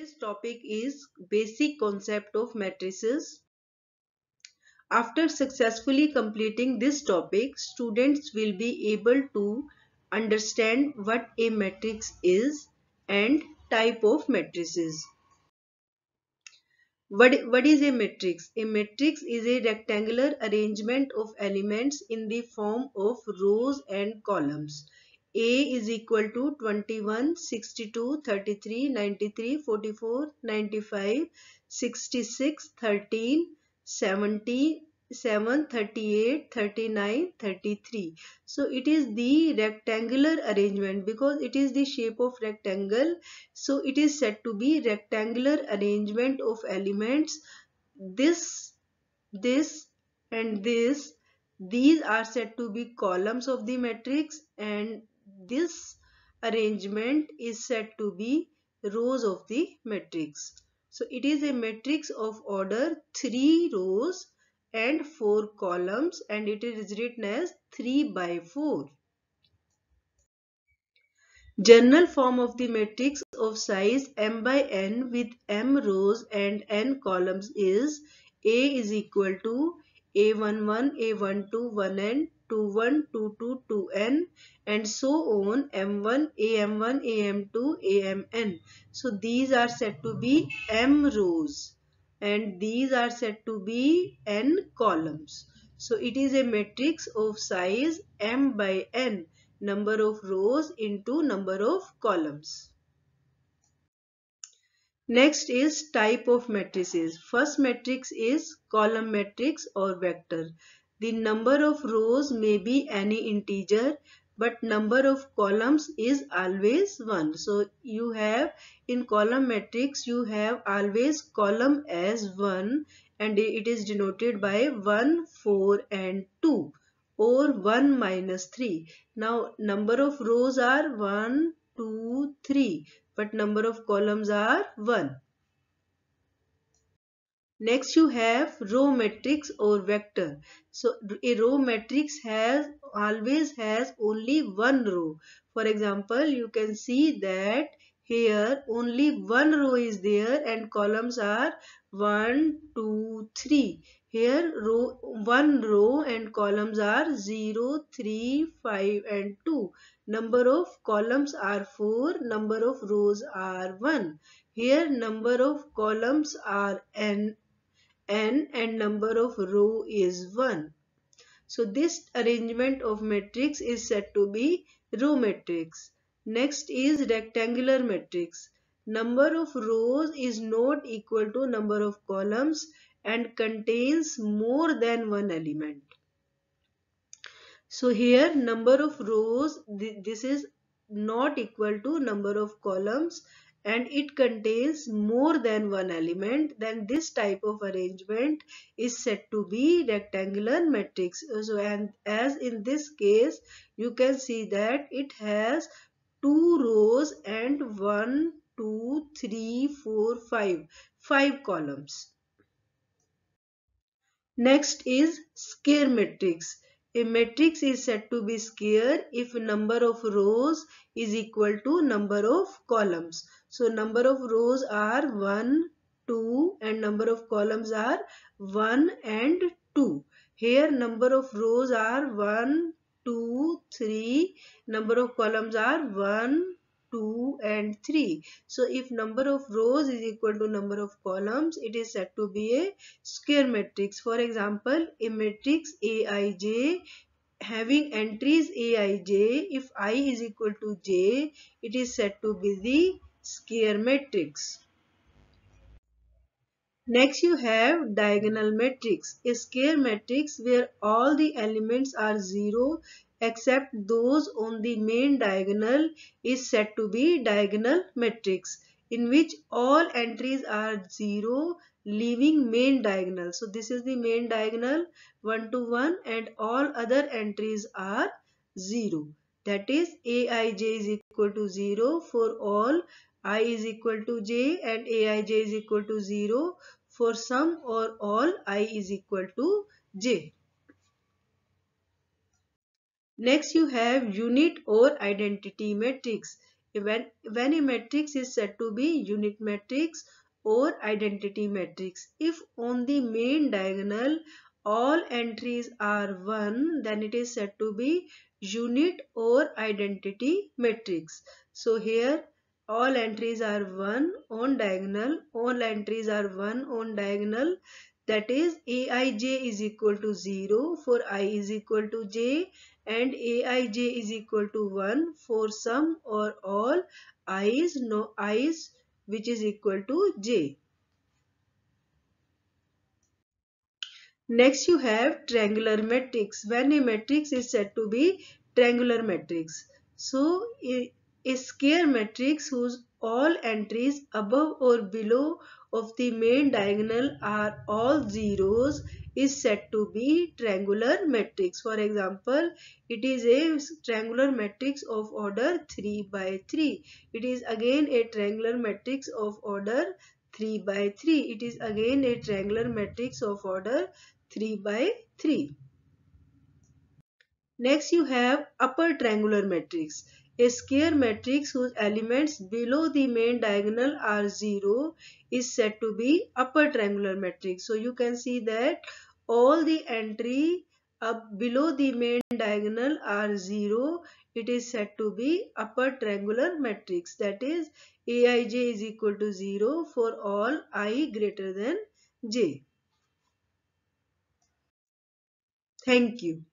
Today's topic is basic concept of matrices. After successfully completing this topic, students will be able to understand what a matrix is and type of matrices. What is a matrix? A matrix is a rectangular arrangement of elements in the form of rows and columns. A is equal to 21, 62, 33, 93, 44, 95, 66, 13, 70, 7, 38, 39, 33. So it is the rectangular arrangement because it is the shape of rectangle. So it is said to be rectangular arrangement of elements. This, and this. These are said to be columns of the matrix, and this arrangement is said to be rows of the matrix. So it is a matrix of order 3 rows and 4 columns, and it is written as 3 by 4. General form of the matrix of size m by n with m rows and n columns is A is equal to A11, A12, 1n, 21, 22, 2n, and so on, m1, am1, am2, amn. So these are said to be m rows and these are said to be n columns. So it is a matrix of size m by n, number of rows into number of columns. Next is type of matrices. First matrix is column matrix or vector. The number of rows may be any integer, but number of columns is always 1. So you have in column matrix you have always column as 1 and it is denoted by 1, 4 and 2 or 1 minus 3. Now number of rows are 1, 2, 3, but number of columns are 1. Next you have row matrix or vector. So a row matrix always has only one row. For example, you can see that here only one row is there and columns are 1, 2, 3. Here one row and columns are 0, 3, 5 and 2. Number of columns are 4, number of rows are 1. Here number of columns are n and number of row is 1. So this arrangement of matrix is said to be row matrix. Next is rectangular matrix. Number of rows is not equal to number of columns and contains more than one element. So here number of rows, this is not equal to number of columns and it contains more than one element, then this type of arrangement is said to be rectangular matrix. So and as in this case you can see that it has 2 rows and 1, 2, 3, 4, 5 columns. Next is square matrix. A matrix is said to be square if number of rows is equal to number of columns. So number of rows are 1, 2 and number of columns are 1 and 2. Here number of rows are 1, 2, 3. Number of columns are 1, 2 and 3. So if number of rows is equal to number of columns, it is said to be a square matrix. For example, a matrix Aij having entries Aij, if I is equal to j, it is said to be the square matrix. Next you have diagonal matrix, a square matrix where all the elements are 0 except those on the main diagonal is said to be diagonal matrix, in which all entries are 0 leaving main diagonal. So this is the main diagonal 1 to 1 and all other entries are 0. That is Aij is equal to 0 for all I is equal to j and Aij is equal to 0 for some or all I is equal to j. Next you have unit or identity matrix. when a matrix is said to be unit matrix or identity matrix. If on the main diagonal all entries are 1, then it is said to be unit or identity matrix. So here all entries are 1 on diagonal, all entries are 1 on diagonal, that is aij is equal to 0 for I is equal to j, and aij is equal to 1 for some or all i's no i's which is equal to j. Next you have triangular matrix. When a matrix is said to be triangular matrix. So a square matrix whose all entries above or below of the main diagonal are all zeros is said to be triangular matrix. For example, it is a triangular matrix of order 3 by 3. It is again a triangular matrix of order 3 by 3. It is again a triangular matrix of order 3 by 3. Next you have upper triangular matrix. A square matrix whose elements below the main diagonal are 0 is said to be upper triangular matrix. So you can see that all the entry up below the main diagonal are 0. It is said to be upper triangular matrix. That is aij is equal to 0 for all I greater than j. Thank you.